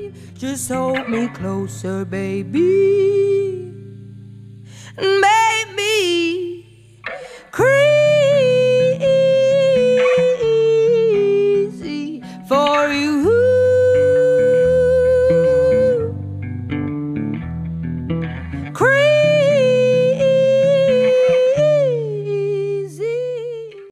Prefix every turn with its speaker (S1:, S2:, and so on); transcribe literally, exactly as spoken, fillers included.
S1: Just hold me closer, baby, and make me crazy for you.